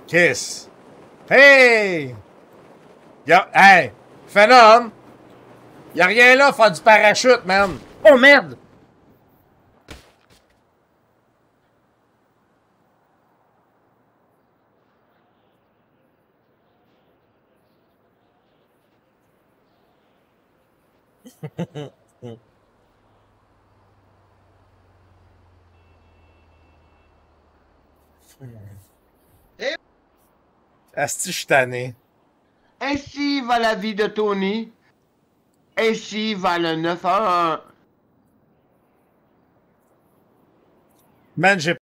Kiss. Hey! Hey! Phénom! Y'a rien là, faire du parachute, man! Oh merde! Asti, je suis tanné. Ainsi va la vie de Tony. Ainsi va le 911. Man, j'ai